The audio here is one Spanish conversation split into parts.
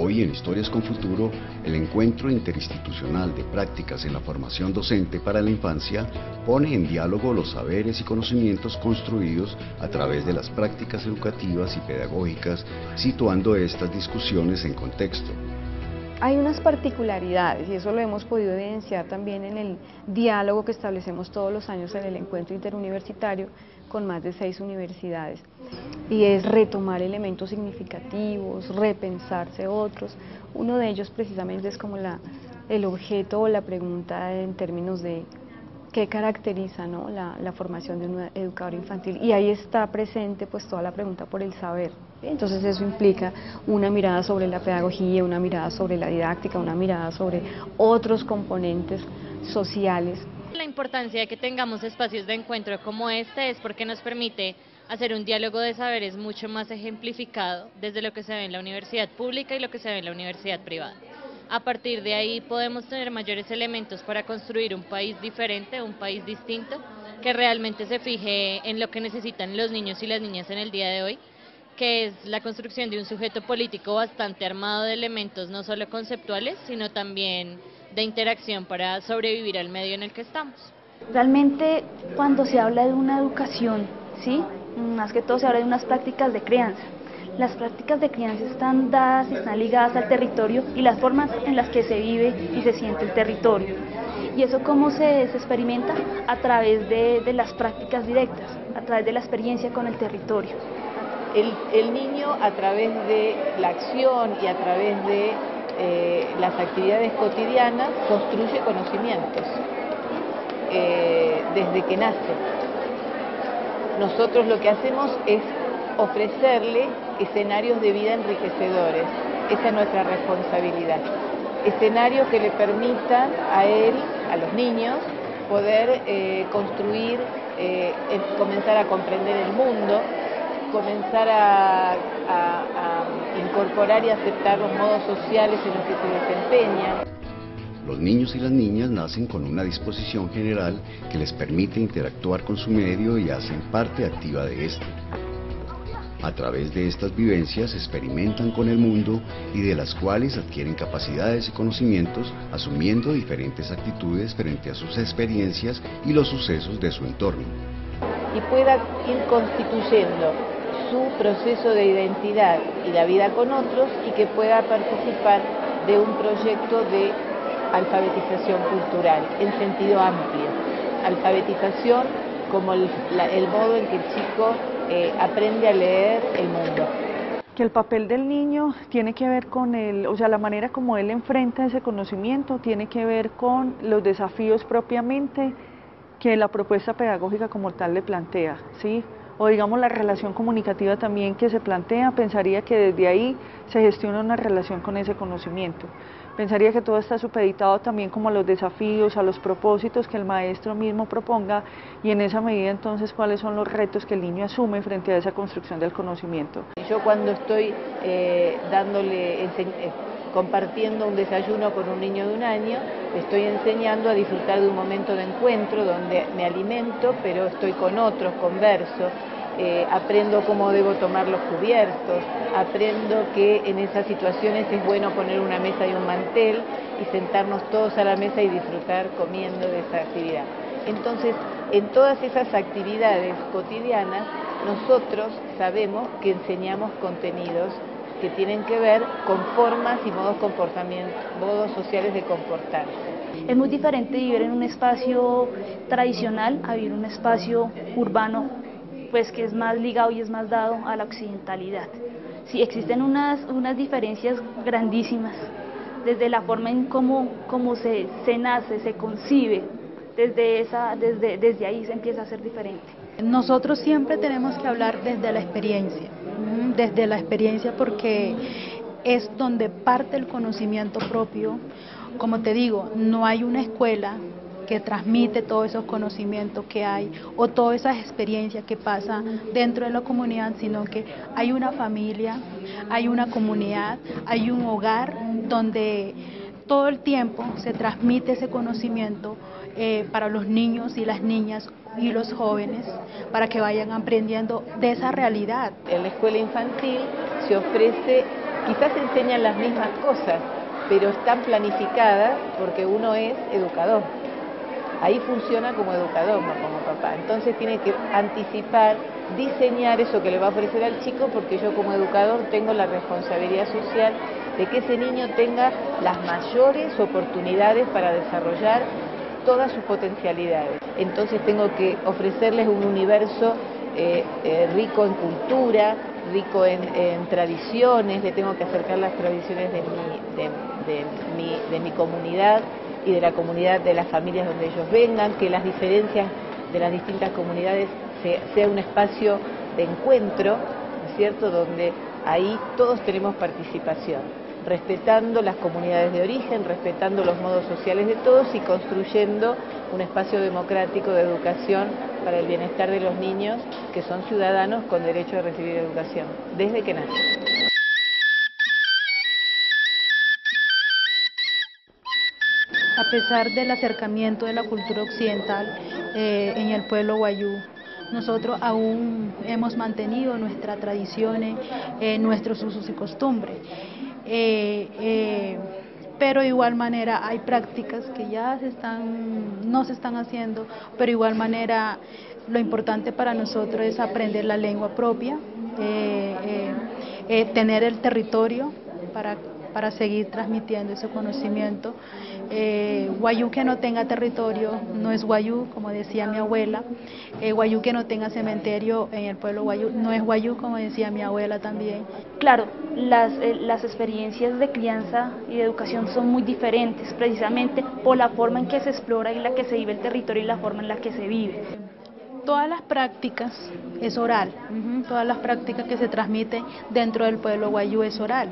Hoy en Historias con Futuro, el encuentro interinstitucional de prácticas en la formación docente para la infancia pone en diálogo los saberes y conocimientos construidos a través de las prácticas educativas y pedagógicas, situando estas discusiones en contexto. Hay unas particularidades y eso lo hemos podido evidenciar también en el diálogo que establecemos todos los años en el encuentro interuniversitario con más de 6 universidades, y es retomar elementos significativos, repensarse otros. Uno de ellos precisamente es como el objeto o la pregunta en términos de qué caracteriza, ¿no?, la formación de un educador infantil, y ahí está presente pues toda la pregunta por el saber. Entonces eso implica una mirada sobre la pedagogía, una mirada sobre la didáctica, una mirada sobre otros componentes sociales. La importancia de que tengamos espacios de encuentro como este es porque nos permite hacer un diálogo de saberes mucho más ejemplificado desde lo que se ve en la universidad pública y lo que se ve en la universidad privada. A partir de ahí podemos tener mayores elementos para construir un país diferente, un país distinto, que realmente se fije en lo que necesitan los niños y las niñas en el día de hoy, que es la construcción de un sujeto político bastante armado de elementos no solo conceptuales, sino también de interacción para sobrevivir al medio en el que estamos. Realmente cuando se habla de una educación, ¿sí?, más que todo se habla de unas prácticas de crianza. Las prácticas de crianza están dadas y están ligadas al territorio y las formas en las que se vive y se siente el territorio. ¿Y eso cómo se experimenta? A través de las prácticas directas, a través de la experiencia con el territorio. El niño, a través de la acción y a través de las actividades cotidianas, construye conocimientos desde que nace. Nosotros lo que hacemos es ofrecerle escenarios de vida enriquecedores. Esa es nuestra responsabilidad. Escenarios que le permitan a él, a los niños, poder construir, comenzar a comprender el mundo, comenzar a incorporar y aceptar los modos sociales en los que se desempeñan. Los niños y las niñas nacen con una disposición general que les permite interactuar con su medio y hacen parte activa de este. A través de estas vivencias experimentan con el mundo y de las cuales adquieren capacidades y conocimientos, asumiendo diferentes actitudes frente a sus experiencias y los sucesos de su entorno. Y pueda ir constituyendo su proceso de identidad y la vida con otros, y que pueda participar de un proyecto de alfabetización cultural en sentido amplio. Alfabetización como el modo en que el chico aprende a leer el mundo. Que el papel del niño tiene que ver con la manera como él enfrenta ese conocimiento, tiene que ver con los desafíos propiamente que la propuesta pedagógica como tal le plantea, ¿sí? O digamos la relación comunicativa también que se plantea, pensaría que desde ahí se gestiona una relación con ese conocimiento. Pensaría que todo está supeditado también como a los desafíos, a los propósitos que el maestro mismo proponga, y en esa medida entonces cuáles son los retos que el niño asume frente a esa construcción del conocimiento. Yo cuando estoy compartiendo un desayuno con un niño de 1 año, estoy enseñando a disfrutar de un momento de encuentro donde me alimento, pero estoy con otros, converso, aprendo cómo debo tomar los cubiertos, aprendo que en esas situaciones es bueno poner una mesa y un mantel y sentarnos todos a la mesa y disfrutar comiendo de esa actividad. Entonces, en todas esas actividades cotidianas, nosotros sabemos que enseñamos contenidos que tienen que ver con formas y modos sociales de comportarse. Es muy diferente vivir en un espacio tradicional a vivir en un espacio urbano, pues que es más ligado y es más dado a la occidentalidad. Sí, existen unas diferencias grandísimas, desde la forma en cómo se nace, se concibe, desde ahí se empieza a ser diferente. Nosotros siempre tenemos que hablar desde la experiencia porque es donde parte el conocimiento propio. Como te digo, no hay una escuela que transmite todos esos conocimientos que hay o todas esas experiencias que pasan dentro de la comunidad, sino que hay una familia, hay una comunidad, hay un hogar donde todo el tiempo se transmite ese conocimiento para los niños y las niñas y los jóvenes, para que vayan aprendiendo de esa realidad. En la escuela infantil se ofrece quizás se enseñan las mismas cosas, pero están planificadas porque uno es educador. Ahí funciona como educador, no como papá. Entonces tiene que anticipar, diseñar eso que le va a ofrecer al chico, porque yo como educador tengo la responsabilidad social de que ese niño tenga las mayores oportunidades para desarrollar todas sus potencialidades. Entonces tengo que ofrecerles un universo rico en cultura, rico en tradiciones, le tengo que acercar las tradiciones de mi comunidad y de la comunidad de las familias donde ellos vengan, que las diferencias de las distintas comunidades sea un espacio de encuentro, ¿no es cierto?, donde ahí todos tenemos participación, respetando las comunidades de origen, respetando los modos sociales de todos y construyendo un espacio democrático de educación para el bienestar de los niños, que son ciudadanos con derecho a recibir educación, desde que nacen. A pesar del acercamiento de la cultura occidental en el pueblo wayú, nosotros aún hemos mantenido nuestras tradiciones, nuestros usos y costumbres. Pero de igual manera hay prácticas que ya no se están haciendo, pero de igual manera lo importante para nosotros es aprender la lengua propia, tener el territorio para seguir transmitiendo ese conocimiento. Wayú que no tenga territorio no es wayú, como decía mi abuela. Wayú que no tenga cementerio en el pueblo wayú no es wayú, como decía mi abuela también. Claro, las experiencias de crianza y de educación son muy diferentes, precisamente por la forma en que se explora y la que se vive el territorio y la forma en la que se vive. Todas las prácticas es oral, todas las prácticas que se transmiten dentro del pueblo wayú es oral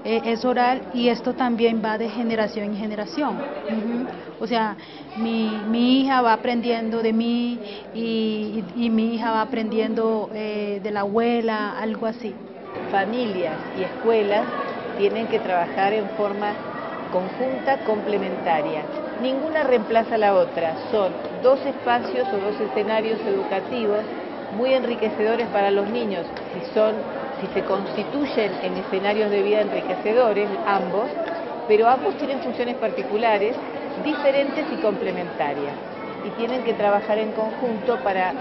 y esto también va de generación en generación. O sea, mi hija va aprendiendo de mí y mi hija va aprendiendo de la abuela, algo así. Familias y escuelas tienen que trabajar en forma conjunta, complementaria. Ninguna reemplaza a la otra, son dos espacios o dos escenarios educativos muy enriquecedores para los niños, si se constituyen en escenarios de vida enriquecedores, ambos, pero ambos tienen funciones particulares, diferentes y complementarias, y tienen que trabajar en conjunto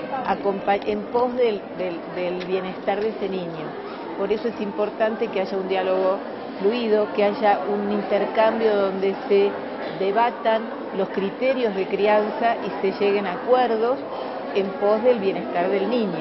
en pos del bienestar de ese niño. Por eso es importante que haya un diálogo fluido, que haya un intercambio donde se debatan los criterios de crianza y se lleguen a acuerdos en pos del bienestar del niño.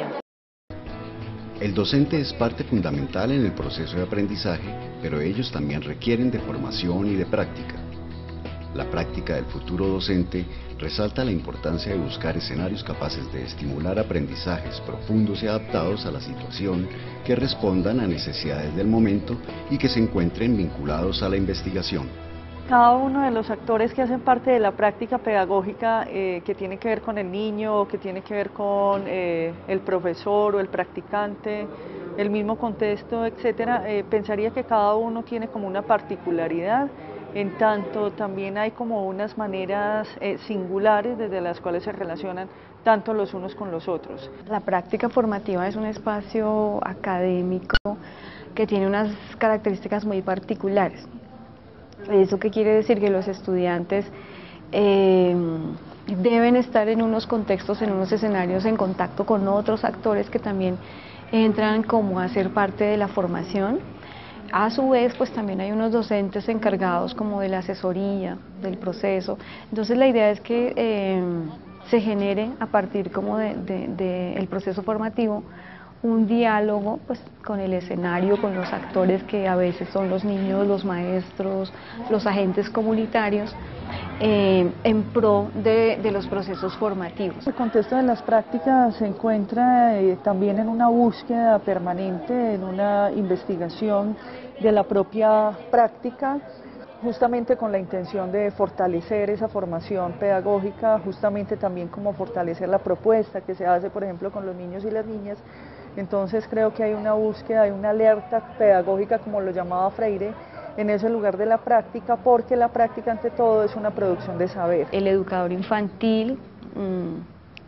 El docente es parte fundamental en el proceso de aprendizaje, pero ellos también requieren de formación y de práctica. La práctica del futuro docente resalta la importancia de buscar escenarios capaces de estimular aprendizajes profundos y adaptados a la situación, que respondan a necesidades del momento y que se encuentren vinculados a la investigación. Cada uno de los actores que hacen parte de la práctica pedagógica que tiene que ver con el niño, o que tiene que ver con el profesor o el practicante, el mismo contexto, etcétera, pensaría que cada uno tiene como una particularidad, en tanto también hay como unas maneras singulares desde las cuales se relacionan tanto los unos con los otros. La práctica formativa es un espacio académico que tiene unas características muy particulares. ¿Eso qué quiere decir? Que los estudiantes deben estar en unos contextos, en unos escenarios, en contacto con otros actores que también entran como a ser parte de la formación. A su vez, pues también hay unos docentes encargados como de la asesoría, del proceso. Entonces la idea es que se genere a partir como el proceso formativo un diálogo pues con el escenario, con los actores que a veces son los niños, los maestros, los agentes comunitarios, en pro de los procesos formativos. El contexto de las prácticas se encuentra también en una búsqueda permanente, en una investigación de la propia práctica, justamente con la intención de fortalecer esa formación pedagógica, justamente también como fortalecer la propuesta que se hace, por ejemplo, con los niños y las niñas. Entonces creo que hay una búsqueda, hay una alerta pedagógica, como lo llamaba Freire, en ese lugar de la práctica, porque la práctica ante todo es una producción de saber. El educador infantil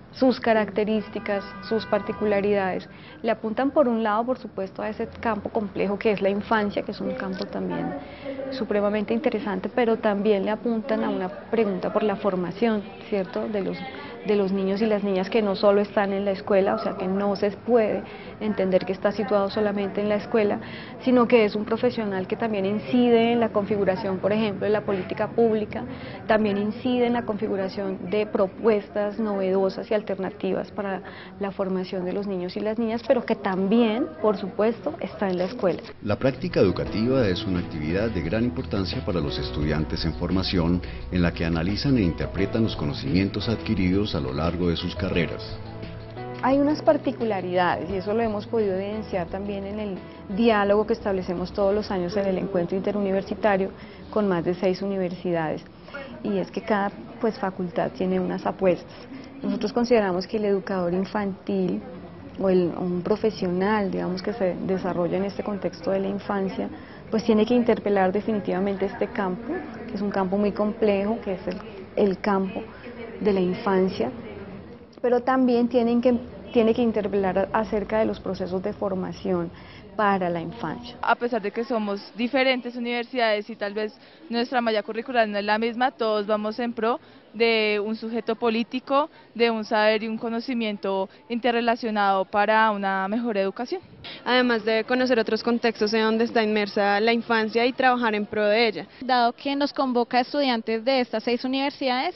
sus características, sus particularidades, le apuntan por un lado, por supuesto, a ese campo complejo que es la infancia, que es un campo también supremamente interesante, pero también le apuntan a una pregunta por la formación, ¿cierto?, de los niños y las niñas que no solo están en la escuela, o sea que no se puede entender que está situado solamente en la escuela, sino que es un profesional que también incide en la configuración, por ejemplo, de la política pública, también incide en la configuración de propuestas novedosas y alternativas para la formación de los niños y las niñas, pero que también, por supuesto, está en la escuela. La práctica educativa es una actividad de gran importancia para los estudiantes en formación, en la que analizan e interpretan los conocimientos adquiridos a lo largo de sus carreras. Hay unas particularidades y eso lo hemos podido evidenciar también en el diálogo que establecemos todos los años en el encuentro interuniversitario con más de 6 universidades, y es que cada facultad tiene unas apuestas. Nosotros consideramos que el educador infantil o un profesional, digamos, que se desarrolla en este contexto de la infancia, pues tiene que interpelar definitivamente este campo, que es un campo muy complejo, que es el campo de la infancia, pero también tiene que interpelar acerca de los procesos de formación para la infancia. A pesar de que somos diferentes universidades y tal vez nuestra malla curricular no es la misma, todos vamos en pro de un sujeto político, de un saber y un conocimiento interrelacionado para una mejor educación. Además de conocer otros contextos en donde está inmersa la infancia y trabajar en pro de ella. Dado que nos convoca a estudiantes de estas 6 universidades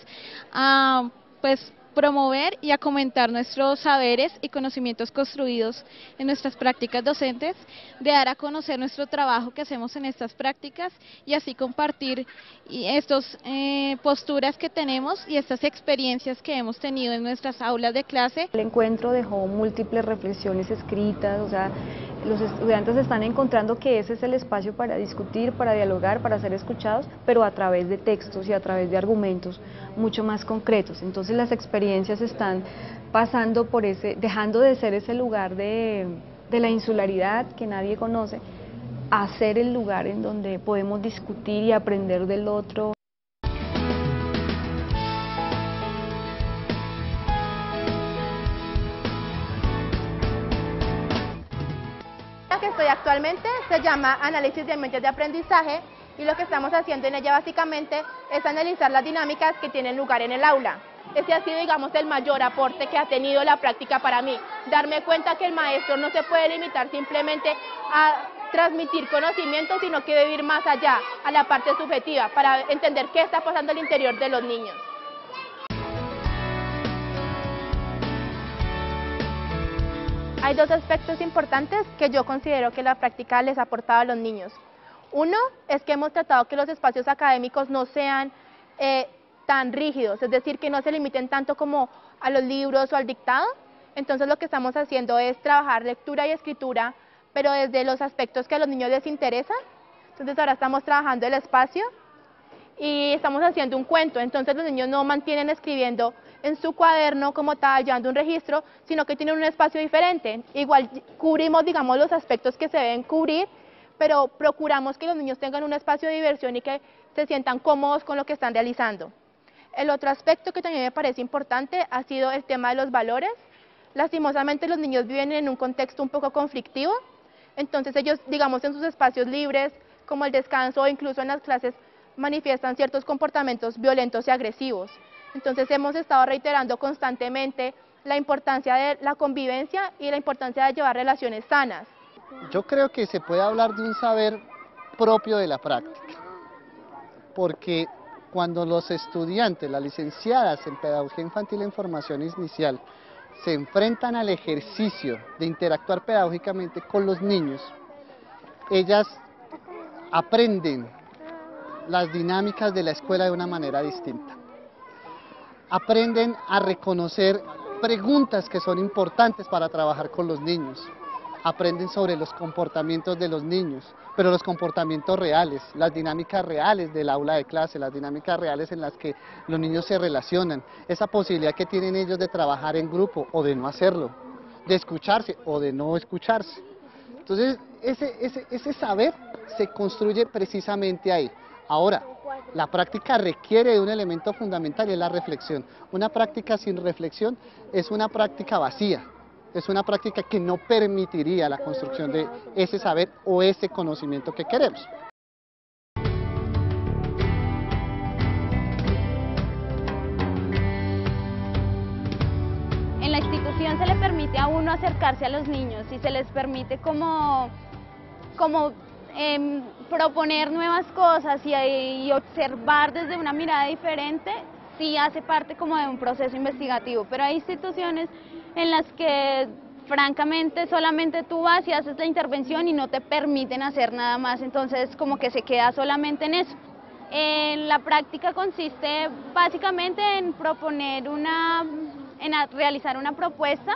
a promover y a comentar nuestros saberes y conocimientos construidos en nuestras prácticas docentes, de dar a conocer nuestro trabajo que hacemos en estas prácticas y así compartir estas posturas que tenemos y estas experiencias que hemos tenido en nuestras aulas de clase. El encuentro dejó múltiples reflexiones escritas, o sea, los estudiantes están encontrando que ese es el espacio para discutir, para dialogar, para ser escuchados, pero a través de textos y a través de argumentos mucho más concretos. Entonces las experiencias están pasando por dejando de ser ese lugar de la insularidad que nadie conoce, a ser el lugar en donde podemos discutir y aprender del otro. Que estoy actualmente se llama análisis de ambientes de aprendizaje, y lo que estamos haciendo en ella básicamente es analizar las dinámicas que tienen lugar en el aula. Ese ha sido, digamos, el mayor aporte que ha tenido la práctica para mí, darme cuenta que el maestro no se puede limitar simplemente a transmitir conocimiento, sino que debe ir más allá, a la parte subjetiva, para entender qué está pasando al interior de los niños. Hay 2 aspectos importantes que yo considero que la práctica les ha aportado a los niños. Uno es que hemos tratado que los espacios académicos no sean tan rígidos, es decir, que no se limiten tanto como a los libros o al dictado. Entonces lo que estamos haciendo es trabajar lectura y escritura, pero desde los aspectos que a los niños les interesan. Entonces ahora estamos trabajando el espacio y estamos haciendo un cuento, entonces los niños no mantienen escribiendo en su cuaderno como tal, llevando un registro, sino que tienen un espacio diferente. Igual cubrimos, digamos, los aspectos que se deben cubrir, pero procuramos que los niños tengan un espacio de diversión y que se sientan cómodos con lo que están realizando. El otro aspecto que también me parece importante ha sido el tema de los valores. Lastimosamente los niños viven en un contexto un poco conflictivo, entonces ellos, digamos, en sus espacios libres, como el descanso o incluso en las clases, manifiestan ciertos comportamientos violentos y agresivos. Entonces hemos estado reiterando constantemente la importancia de la convivencia y la importancia de llevar relaciones sanas. Yo creo que se puede hablar de un saber propio de la práctica, porque cuando los estudiantes, las licenciadas en Pedagogía Infantil en Formación Inicial, se enfrentan al ejercicio de interactuar pedagógicamente con los niños, ellas aprenden las dinámicas de la escuela de una manera distinta. Aprenden a reconocer preguntas que son importantes para trabajar con los niños. Aprenden sobre los comportamientos de los niños, pero los comportamientos reales, las dinámicas reales del aula de clase, las dinámicas reales en las que los niños se relacionan, esa posibilidad que tienen ellos de trabajar en grupo o de no hacerlo, de escucharse o de no escucharse. Entonces, ese saber se construye precisamente ahí. Ahora, La práctica requiere de un elemento fundamental y es la reflexión. Una práctica sin reflexión es una práctica vacía, es una práctica que no permitiría la construcción de ese saber o ese conocimiento que queremos. En la institución se le permite a uno acercarse a los niños y se les permite como proponer nuevas cosas y observar desde una mirada diferente, sí hace parte como de un proceso investigativo, pero hay instituciones en las que francamente solamente tú vas y haces la intervención y no te permiten hacer nada más, entonces como que se queda solamente en eso. La práctica consiste básicamente en realizar una propuesta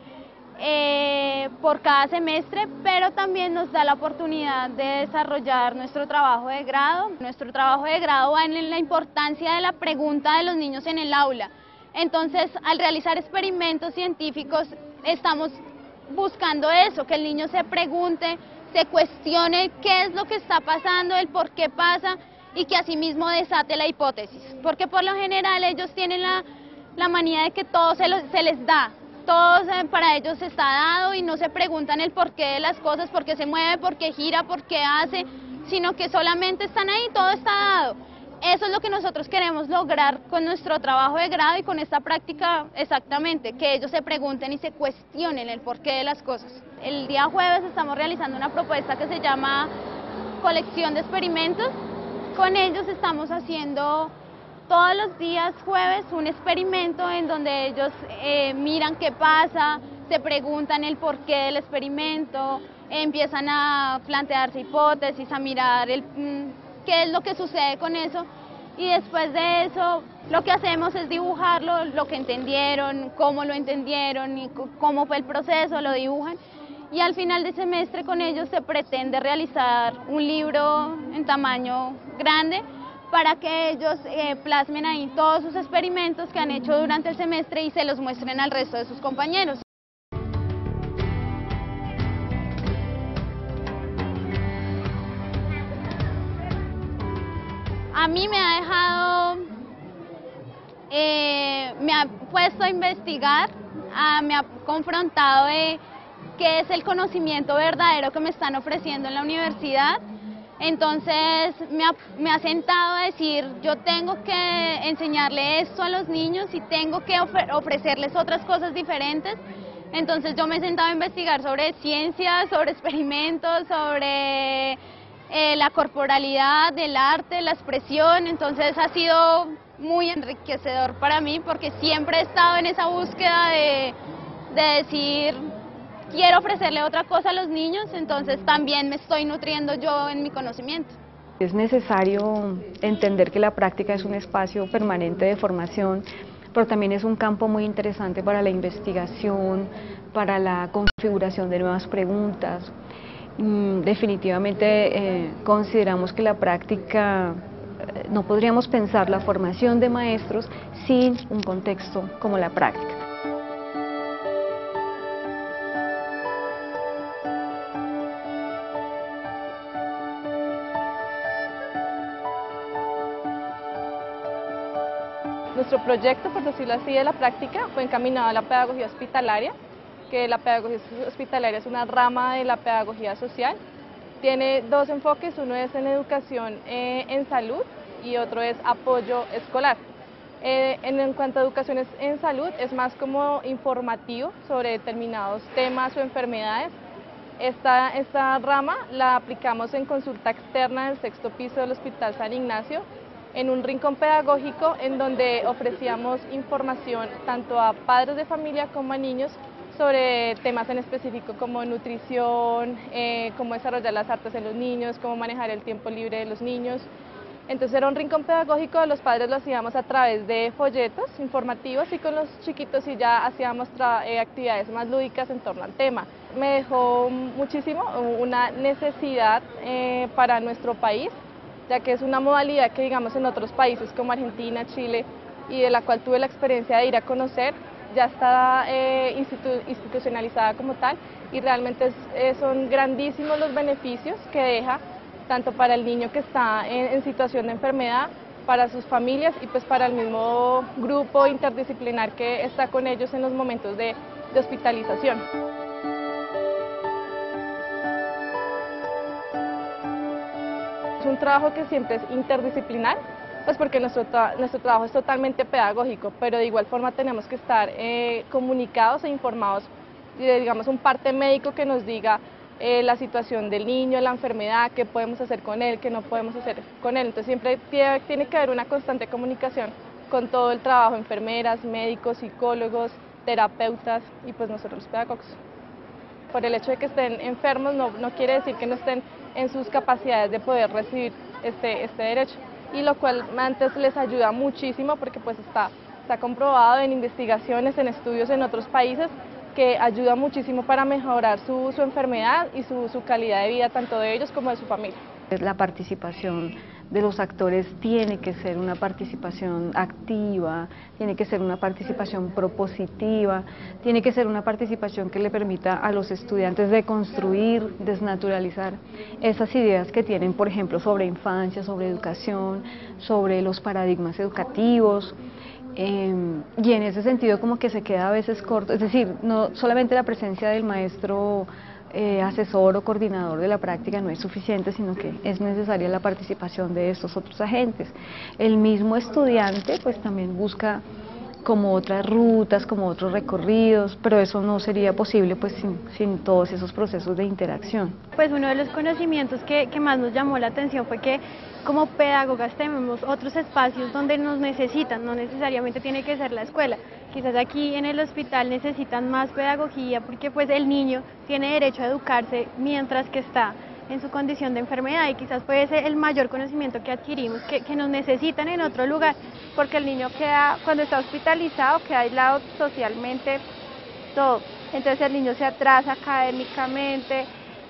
por cada semestre, pero también nos da la oportunidad de desarrollar nuestro trabajo de grado. Nuestro trabajo de grado va en la importancia de la pregunta de los niños en el aula. Entonces, al realizar experimentos científicos, estamos buscando eso, que el niño se pregunte, se cuestione qué es lo que está pasando, el por qué pasa, y que asimismo desate la hipótesis. Porque por lo general ellos tienen la manía de que todo se les da. Todo para ellos está dado y no se preguntan el porqué de las cosas, por qué se mueve, por qué gira, por qué hace, sino que solamente están ahí, todo está dado. Eso es lo que nosotros queremos lograr con nuestro trabajo de grado y con esta práctica exactamente, que ellos se pregunten y se cuestionen el porqué de las cosas. El día jueves estamos realizando una propuesta que se llama colección de experimentos. Con ellos estamos haciendo todos los días jueves un experimento en donde ellos miran qué pasa, se preguntan el porqué del experimento, empiezan a plantearse hipótesis, a mirar qué es lo que sucede con eso, y después de eso lo que hacemos es dibujarlo, lo que entendieron, cómo lo entendieron y cómo fue el proceso, lo dibujan, y al final del semestre con ellos se pretende realizar un libro en tamaño grande para que ellos plasmen ahí todos sus experimentos que han hecho durante el semestre y se los muestren al resto de sus compañeros. A mí me ha dejado, me ha puesto a investigar, me ha confrontado de qué es el conocimiento verdadero que me están ofreciendo en la universidad. Entonces me ha sentado a decir, yo tengo que enseñarle esto a los niños y tengo que ofrecerles otras cosas diferentes. Entonces yo me he sentado a investigar sobre ciencia, sobre experimentos, sobre la corporalidad, del arte, la expresión. Entonces ha sido muy enriquecedor para mí porque siempre he estado en esa búsqueda de decir, quiero ofrecerle otra cosa a los niños, entonces también me estoy nutriendo yo en mi conocimiento. Es necesario entender que la práctica es un espacio permanente de formación, pero también es un campo muy interesante para la investigación, para la configuración de nuevas preguntas. Definitivamente consideramos que la práctica, no podríamos pensar la formación de maestros sin un contexto como la práctica. Nuestro proyecto, por decirlo así, de la práctica fue encaminado a la pedagogía hospitalaria, que la pedagogía hospitalaria es una rama de la pedagogía social. Tiene dos enfoques, uno es en educación en salud y otro es apoyo escolar. En cuanto a educación en salud, es más como informativo sobre determinados temas o enfermedades. Esta rama la aplicamos en consulta externa del 6º piso del Hospital San Ignacio, en un rincón pedagógico en donde ofrecíamos información tanto a padres de familia como a niños sobre temas en específico como nutrición, cómo desarrollar las artes en los niños, cómo manejar el tiempo libre de los niños. Entonces era un rincón pedagógico, los padres lo hacíamos a través de folletos informativos y con los chiquitos sí ya hacíamos actividades más lúdicas en torno al tema. Me dejó muchísimo una necesidad para nuestro país, ya que es una modalidad que digamos en otros países como Argentina, Chile y de la cual tuve la experiencia de ir a conocer, ya está institucionalizada como tal y realmente son grandísimos los beneficios que deja tanto para el niño que está en situación de enfermedad para sus familias y pues para el mismo grupo interdisciplinar que está con ellos en los momentos de hospitalización. Es un trabajo que siempre es interdisciplinar, pues porque nuestro trabajo es totalmente pedagógico, pero de igual forma tenemos que estar comunicados e informados, digamos un parte médico que nos diga la situación del niño, la enfermedad, qué podemos hacer con él, qué no podemos hacer con él. Entonces siempre tiene que haber una constante comunicación con todo el trabajo, enfermeras, médicos, psicólogos, terapeutas y pues nosotros los pedagogos. Por el hecho de que estén enfermos no quiere decir que no estén en sus capacidades de poder recibir este derecho, y lo cual antes les ayuda muchísimo porque pues está comprobado en investigaciones, en estudios en otros países, que ayuda muchísimo para mejorar su enfermedad y su calidad de vida, tanto de ellos como de su familia. La participación de los actores tiene que ser una participación activa, tiene que ser una participación propositiva, tiene que ser una participación que le permita a los estudiantes deconstruir, desnaturalizar esas ideas que tienen, por ejemplo, sobre infancia, sobre educación, sobre los paradigmas educativos. Y en ese sentido como que se queda a veces corto, es decir, no solamente la presencia del maestro asesor o coordinador de la práctica no es suficiente, sino que es necesaria la participación de estos otros agentes. El mismo estudiante pues también busca como otras rutas, como otros recorridos, pero eso no sería posible pues sin todos esos procesos de interacción. Pues uno de los conocimientos que más nos llamó la atención fue que como pedagogas tenemos otros espacios donde nos necesitan, no necesariamente tiene que ser la escuela. Quizás aquí en el hospital necesitan más pedagogía porque pues el niño tiene derecho a educarse mientras que está en su condición de enfermedad, y quizás puede ser el mayor conocimiento que adquirimos, que nos necesitan en otro lugar, porque el niño queda, cuando está hospitalizado, queda aislado socialmente, todo. Entonces el niño se atrasa académicamente,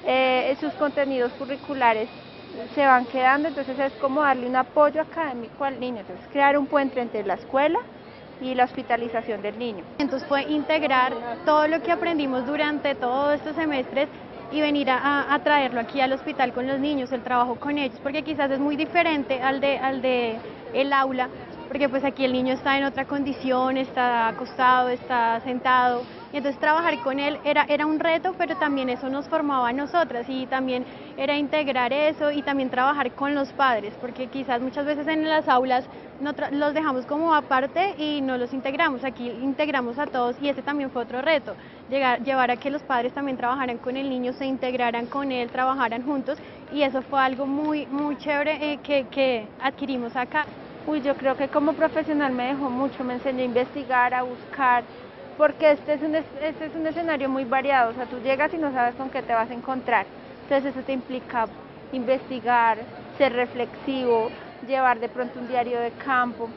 sus contenidos curriculares se van quedando, entonces es como darle un apoyo académico al niño, entonces crear un puente entre la escuela y la hospitalización del niño. Entonces fue integrar todo lo que aprendimos durante todos estos semestres y venir a traerlo aquí al hospital con los niños, el trabajo con ellos, porque quizás es muy diferente al de el aula, porque pues aquí el niño está en otra condición, está acostado, está sentado, y entonces trabajar con él era un reto, pero también eso nos formaba a nosotras, y también era integrar eso y también trabajar con los padres, porque quizás muchas veces en las aulas los dejamos como aparte y no los integramos, aquí integramos a todos, y ese también fue otro reto, llevar a que los padres también trabajaran con el niño, se integraran con él, trabajaran juntos, y eso fue algo muy escévere que adquirimos acá. Uy, yo creo que como profesional me dejó mucho, me enseñó a investigar, a buscar, porque este es un escenario muy variado, o sea, tú llegas y no sabes con qué te vas a encontrar, entonces eso te implica investigar, ser reflexivo, llevar de pronto un diario de campo,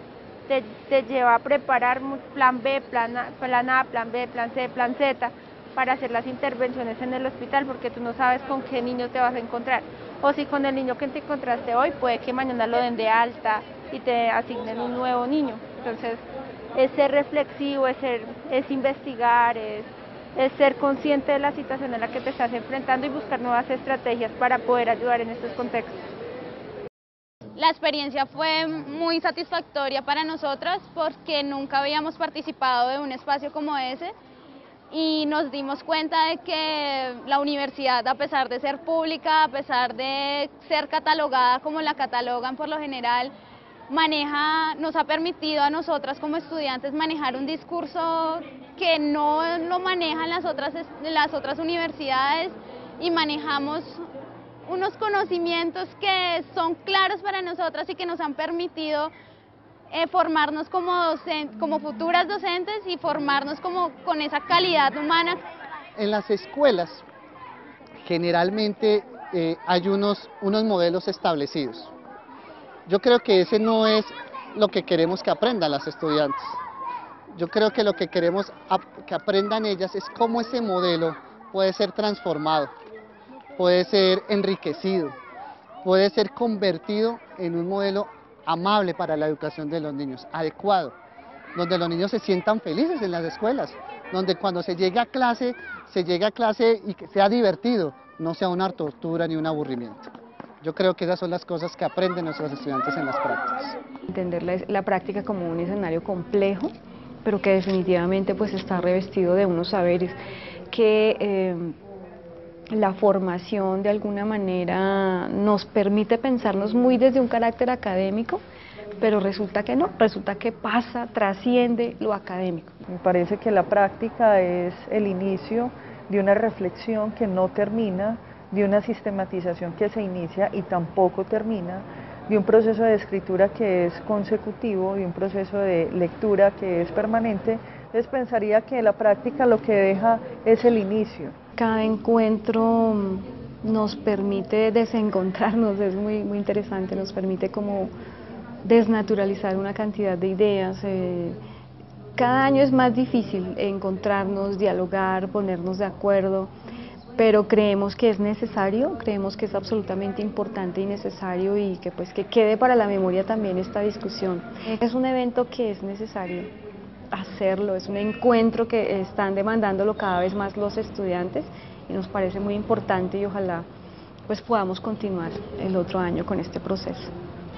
te lleva a preparar plan B, plan A, plan B, plan C, plan Z, para hacer las intervenciones en el hospital, porque tú no sabes con qué niño te vas a encontrar, o si con el niño que te encontraste hoy, puede que mañana lo den de alta y te asignen un nuevo niño. Entonces es ser reflexivo, es investigar, es ser consciente de la situación en la que te estás enfrentando y buscar nuevas estrategias para poder ayudar en estos contextos. La experiencia fue muy satisfactoria para nosotras porque nunca habíamos participado de un espacio como ese, y nos dimos cuenta de que la universidad, a pesar de ser pública, a pesar de ser catalogada como la catalogan por lo general, nos ha permitido a nosotras como estudiantes manejar un discurso que no lo manejan las otras universidades, y manejamos unos conocimientos que son claros para nosotras y que nos han permitido formarnos como futuras docentes y formarnos con esa calidad humana. En las escuelas generalmente hay unos modelos establecidos. Yo creo que ese no es lo que queremos que aprendan las estudiantes. Yo creo que lo que queremos que aprendan ellas es cómo ese modelo puede ser transformado, puede ser enriquecido, puede ser convertido en un modelo amable para la educación de los niños, adecuado, donde los niños se sientan felices en las escuelas, donde cuando se llegue a clase y que sea divertido, no sea una tortura ni un aburrimiento. Yo creo que esas son las cosas que aprenden nuestros estudiantes en las prácticas. Entender la práctica como un escenario complejo, pero que definitivamente pues está revestido de unos saberes que la formación de alguna manera nos permite pensarnos muy desde un carácter académico, pero resulta que no, resulta que pasa, trasciende lo académico. Me parece que la práctica es el inicio de una reflexión que no termina, de una sistematización que se inicia y tampoco termina, de un proceso de escritura que es consecutivo, de un proceso de lectura que es permanente. Entonces pensaría que la práctica lo que deja es el inicio. Cada encuentro nos permite desencontrarnos, es muy interesante, nos permite como desnaturalizar una cantidad de ideas. Cada año es más difícil encontrarnos, dialogar, ponernos de acuerdo, pero creemos que es necesario, creemos que es absolutamente importante y necesario y que pues que quede para la memoria también esta discusión. Es un evento que es necesario hacerlo, es un encuentro que están demandándolo cada vez más los estudiantes y nos parece muy importante y ojalá pues podamos continuar el otro año con este proceso.